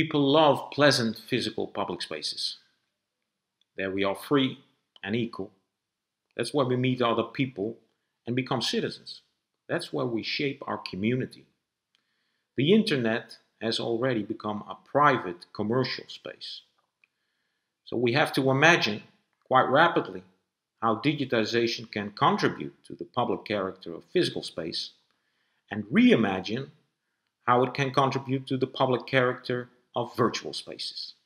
People love pleasant physical public spaces. There we are free and equal. That's where we meet other people and become citizens. That's where we shape our community. The internet has already become a private commercial space. So we have to imagine quite rapidly how digitization can contribute to the public character of physical space and reimagine how it can contribute to the public character of virtual spaces.